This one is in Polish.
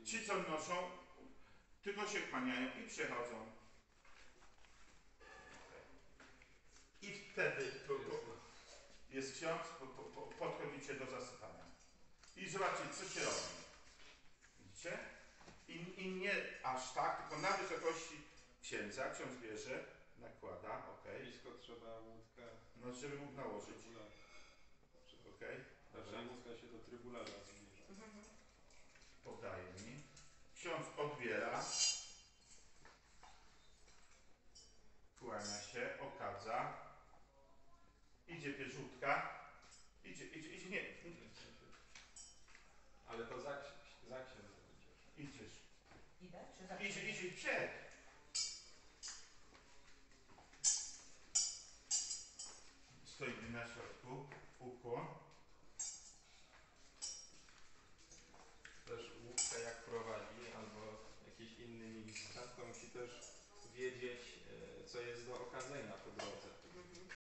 Ci, co noszą, tylko się kłaniają i przechodzą. I wtedy jest ksiądz, podchodzicie do zasypania. I zobaczcie, co się robi. Widzicie? I nie aż tak, tylko na wysokości księdza. Ksiądz bierze, nakłada, ok. Blisko trzeba łódkę. No, żeby mógł nałożyć. Ok. Raczej łódka się do trybularza zbliża. Podaje mi. Ksiądz odbiera. Kłania się, okadza. Idzie pierzutka. Idzie, nie. Ale to za księdzem idziesz. Idziesz. Idę? Czy za Idzie przed. Stoimy na środku. Ukłon.